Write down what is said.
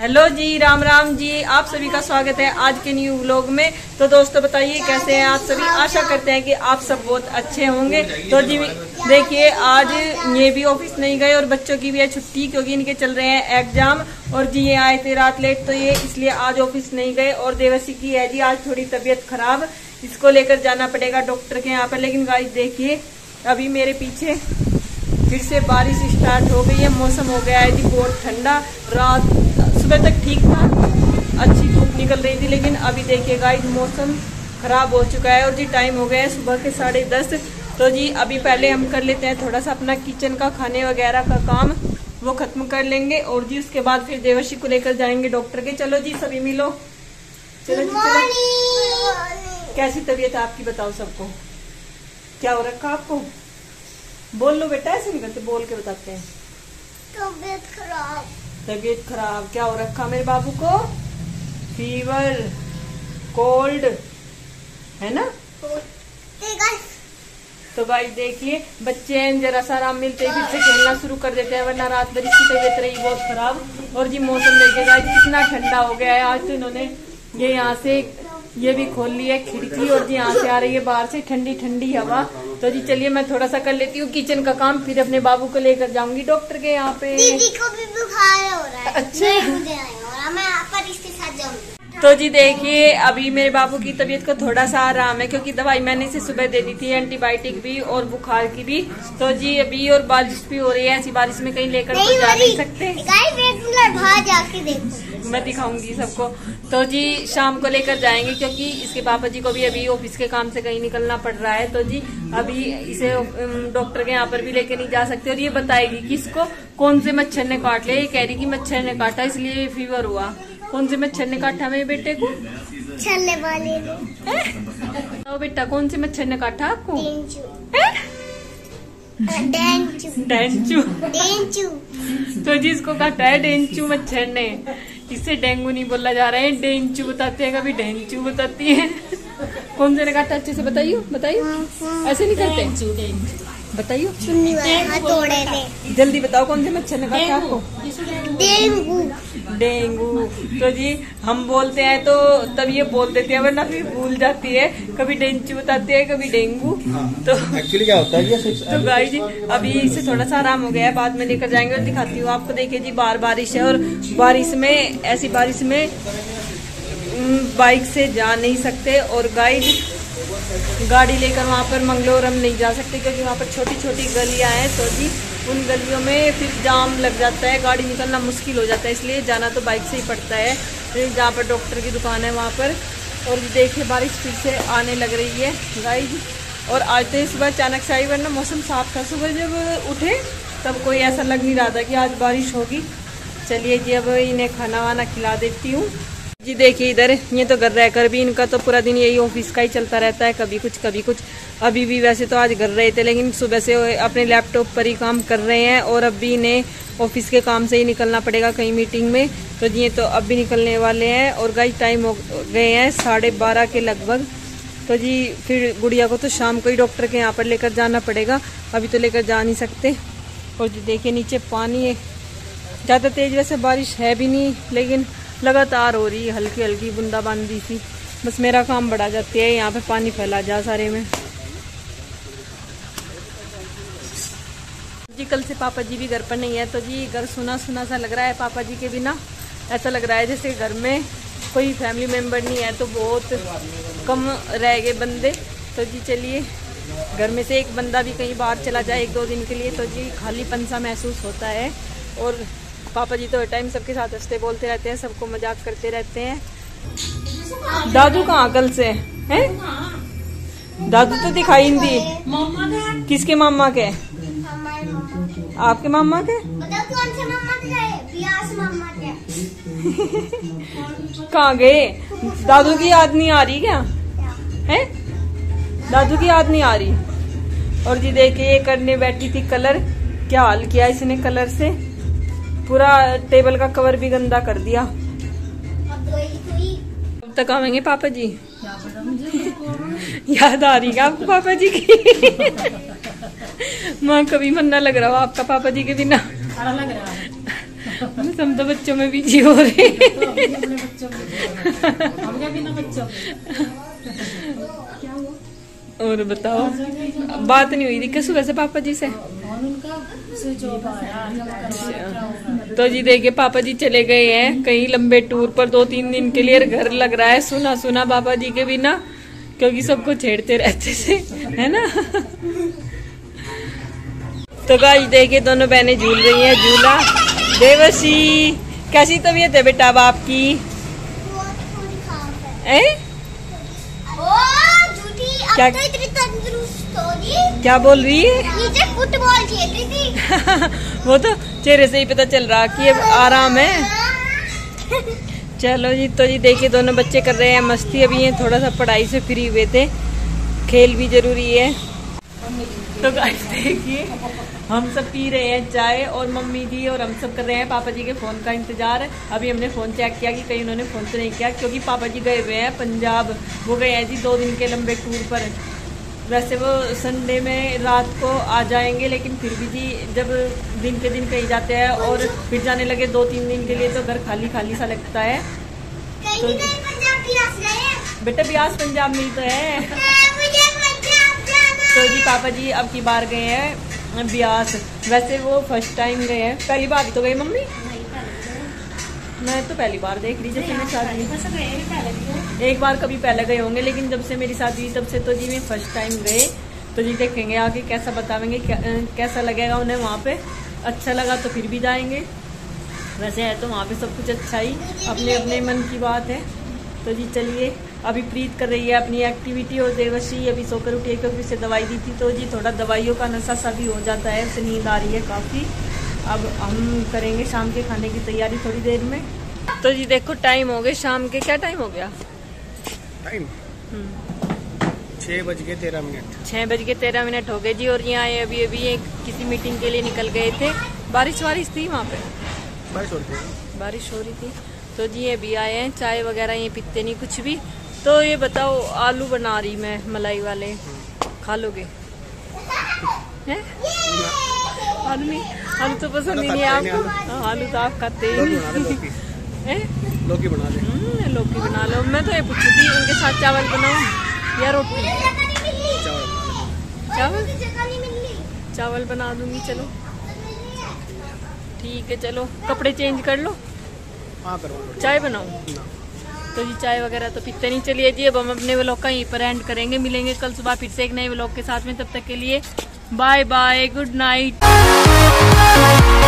Hello ji, Ram Ram ji, आप सभी का स्वागत है आज के न्यू व्लॉग में। तो दोस्तों बताइए कैसे हैं आप सभी। आशा करते हैं कि आप सब बहुत अच्छे होंगे। तो जी देखिए, आज ये भी ऑफिस नहीं गए और बच्चों की भी है छुट्टी, क्योंकि इनके चल रहे हैं एग्जाम। और जी ये आए थे रात लेट, तो ये इसलिए आज ऑफिस नहीं गए। और देवसी की है जी आज थोड़ी तबीयत खराब, इसको लेकर जाना पड़ेगा डॉक्टर के यहाँ पर। लेकिन गाइस देखिए, अभी मेरे पीछे फिर से बारिश स्टार्ट हो गई है। मौसम हो गया है जी बहुत ठंडा। रात सुबह तक ठीक था, अच्छी धूप निकल रही थी, लेकिन अभी देखिए गाइस मौसम खराब हो चुका है। और जी टाइम हो गया है सुबह के 10:30। तो जी अभी पहले हम कर लेते हैं थोड़ा सा अपना किचन का खाने वगैरह का काम, वो खत्म कर लेंगे। और जी उसके बाद फिर देवशी को लेकर जाएंगे डॉक्टर के। चलो जी सभी मिलो, चलो जी चलो। कैसी तबीयत है आपकी बताओ सबको, क्या हो रखा आपको? बोल लो बेटा, ऐसे नहीं करते, बोल के बताते हैं। तबीयत खराब। तबीयत खराब क्या हो रखा मेरे बाबू को? फीवर, कोल्ड है ना? तो गाइस देखिए, बच्चे जरा सा आराम मिलते ही फिर से खेलना शुरू कर देते हैं, वरना रात भर इसकी तबीयत रही बहुत खराब। और जी मौसम देखिए गाइस कितना ठंडा हो गया है आज। तो इन्होंने ये यहाँ से ये भी खोल ली है खिड़की, और जी यहाँ से आ रही है बाहर से ठंडी ठंडी हवा। तो जी चलिए मैं थोड़ा सा कर लेती हूँ किचन का काम, फिर अपने बाबू को लेकर जाऊंगी डॉक्टर के यहाँ पे। दीदी को भी बुखार हो रहा है। अच्छा, मैं पर इसके साथ जाऊंगी। तो जी देखिए, अभी मेरे बाबू की तबीयत को थोड़ा सा आराम है, क्योंकि दवाई मैंने इसे सुबह दे दी थी, एंटीबायोटिक भी और बुखार की भी। तो जी अभी और बारिश भी हो रही है, ऐसी बारिश में कहीं लेकर तो जा नहीं सकते। बाहर जाके देखो, मैं दिखाऊंगी सबको। तो जी शाम को लेकर जाएंगे, क्योंकि इसके पापा जी को भी अभी ऑफिस के काम से कहीं निकलना पड़ रहा है। तो जी अभी इसे डॉक्टर के यहाँ पर भी लेकर नहीं जा सकते। और ये बताएगी कि इसको कौन से मच्छर ने काट लिया। ये कह रही कि मच्छर ने काटा इसलिए फीवर हुआ। कौन से मच्छर ने काटा मेरे बेटे को? छल्ले वाले तो बेटा कौन से मच्छर ने काटा आपको? डेंचू। तो जी इसको काटा है डेंचू मच्छर ने। इससे डेंगू नहीं बोला जा रहा है, डेंचू बताते हैं, कभी डेंचू बताती है। कौन से ने काटा अच्छे से बताइए, बताइए, ऐसे नहीं करते, बताइए जल्दी बताओ कौन से मच्छर ने काटा आपको? डेंगू। तो जी हम बोलते हैं तो तब ये बोल देते हैं, वरना फिर भूल जाती है। कभी डेंचू बताते हैं, कभी डेंगू। तो एक्चुअली क्या होता है ये? तो गाइस जी अभी इससे थोड़ा सा आराम हो गया है, बाद में लेकर जाएंगे और दिखाती हूँ आपको। देखिए जी बाहर बारिश है, और बारिश में ऐसी बारिश में बाइक से जा नहीं सकते। और गाइस गाड़ी लेकर वहाँ पर मंगलोर हम नहीं जा सकते, क्योंकि वहाँ पर छोटी छोटी गलियाँ हैं। तो जी उन गलियों में फिर जाम लग जाता है, गाड़ी निकलना मुश्किल हो जाता है, इसलिए जाना तो बाइक से ही पड़ता है। जहाँ पर डॉक्टर की दुकान है वहाँ पर। और देखिए बारिश फिर से आने लग रही है गाइस। और आज तो सुबह अचानक से आई, वरना मौसम साफ था। सुबह जब उठे तब कोई ऐसा लग नहीं रहा था कि आज बारिश होगी। चलिए जी अब इन्हें खाना वाना खिला देती हूँ। जी देखिए इधर ये तो घर रहकर भी इनका तो पूरा दिन यही ऑफिस का ही चलता रहता है, कभी कुछ कभी कुछ। अभी भी वैसे तो आज घर रहे थे, लेकिन सुबह से अपने लैपटॉप पर ही काम कर रहे हैं। और अभी इन्हें ऑफिस के काम से ही निकलना पड़ेगा कहीं मीटिंग में। तो जी ये तो अब भी निकलने वाले हैं। और गाइस टाइम हो गए हैं 12:30 के लगभग। तो जी फिर गुड़िया को तो शाम को ही डॉक्टर के यहाँ पर लेकर जाना पड़ेगा, अभी तो लेकर जा नहीं सकते। और जी देखिए नीचे पानी है, ज़्यादा तेज वैसे बारिश है भी नहीं, लेकिन लगातार हो रही है, हल्की हल्की बूंदाबांदी सी। बस मेरा काम बढ़ा जाती है, यहाँ पे पानी फैला जा सारे में। जी कल से पापा जी भी घर पर नहीं है, तो जी घर सुना सुना सा लग रहा है पापा जी के बिना। ऐसा लग रहा है जैसे घर में कोई फैमिली मेम्बर नहीं है, तो बहुत कम रह गए बंदे। तो जी चलिए, घर में से एक बंदा भी कहीं बाहर चला जाए 1-2 दिन के लिए, तो जी खालीपन सा महसूस होता है। और पापा जी तो हर टाइम सबके साथ हंसते बोलते रहते हैं, सबको मजाक करते रहते हैं। दादू कहाँ कल से हैं? दादू तो दिखाई नहीं दी। किसके मामा के? आपके मामा के? कौन से मामा के? कहाँ गए? दादू की याद नहीं आ रही क्या है? दादू की याद नहीं आ रही। और जी देखिए ये करने बैठी थी कलर, क्या हाल किया इसने कलर से, पूरा टेबल का कवर भी गंदा कर दिया। अब तक आवेंगे पापा जी? याद आ रही है आपको पापा जी की? माँ कभी मन ना लग रहा हो आपका पापा जी के बिना? हम तो बच्चों में बिजी हो रहे हैं। अपने बच्चों में हम क्या बिना बच्चों क्या हुआ? और बताओ, बात नहीं हुई थी क्या सुबह से पापा जी से? फोन उनका स्विच ऑफ आया, जमा करवा। तो जी देखिए पापा जी चले गए हैं कहीं लंबे टूर पर 2-3 दिन के लिए। घर लग रहा है सुना सुना पापा जी के बिना, क्योंकि सबको छेड़ते रहते से, है ना। तो गाइस देखिए दोनों बहनें झूल रही हैं झूला। देवसी कैसी तबीयत है बेटा अब आपकी? ए? क्या तो इतनी तंदुरुस्त हो रही। क्या बोल रही है? नीचे फुटबॉल खेल रही थी। वो तो चेहरे से ही पता चल रहा कि अब आराम है। चलो जी, तो जी देखिए दोनों बच्चे कर रहे हैं मस्ती। अभी ये थोड़ा सा पढ़ाई से फ्री हुए थे, खेल भी जरूरी है। तो गाइस देखिए हम सब पी रहे हैं चाय, और मम्मी जी और हम सब कर रहे हैं पापा जी के फोन का इंतजार। अभी हमने फोन चेक किया कि कहीं उन्होंने फोन तो नहीं किया, क्योंकि पापा जी गए हुए हैं पंजाब। वो गए हैं जी 2 दिन के लंबे टूर पर। वैसे वो संडे में रात को आ जाएंगे, लेकिन फिर भी जी जब दिन के दिन कहीं जाते हैं और फिर जाने लगे 2-3 दिन के लिए, तो घर खाली खाली सा लगता है। तो बेटा ब्यास पंजाब में ही तो है। तो जी पापा जी अब की बार गए हैं ब्यास। वैसे वो फर्स्ट टाइम गए हैं, पहली बार तो गए मम्मी? मैं तो पहली बार देख रही, जब से मेरी शादी। एक बार कभी पहले गए होंगे, लेकिन जब से मेरी शादी हुई तब से तो जी मैं फर्स्ट टाइम गए। तो जी देखेंगे आगे कैसा बतावेंगे, कैसा लगेगा उन्हें वहाँ पे। अच्छा लगा तो फिर भी जाएंगे, वैसे है तो वहाँ पे सब कुछ अच्छा ही, अपने अपने मन की बात है। तो जी चलिए, अभी प्रीत कर रही है अपनी एक्टिविटी, और देवश्री अभी सोकर उठी है क्योंकि उसे दवाई दी थी। तो जी थोड़ा दवाइयों का नशा सा भी हो जाता है, उसे नींद आ रही है काफ़ी। अब हम करेंगे शाम के खाने की तैयारी थोड़ी देर में। तो जी देखो टाइम हो गए शाम के, क्या टाइम हो गया? टाइम 6:13। 6:13 हो गए जी। और यहाँ आए अभी अभी एक किसी मीटिंग के लिए निकल गए थे। बारिश थी वहाँ पे? बारिश हो रही थी। तो जी अभी आए हैं, चाय वगैरह ये पीते नहीं कुछ भी। तो ये बताओ, आलू बना रही मैं मलाई वाले, खा लोगे? हैं? आलू नहीं, आलू तो पसंद ही नहीं है आपको। आलू तो आप खाते ही नहीं। लौकी बना ले। लौकी बना लो। मैं तो ये पूछी थी उनके साथ चावल बनाऊं या रोटी? चावल बना दूंगी। चलो ठीक है, चलो कपड़े चेंज कर लो। चाय बनाऊं? तो जी चाय वगैरह तो पीते नहीं। चलिए जी अब हम अपने व्लॉग का यहीं पर एंड करेंगे। मिलेंगे कल सुबह फिर से एक नए व्लॉग के साथ में। तब तक के लिए बाय बाय, गुड नाइट।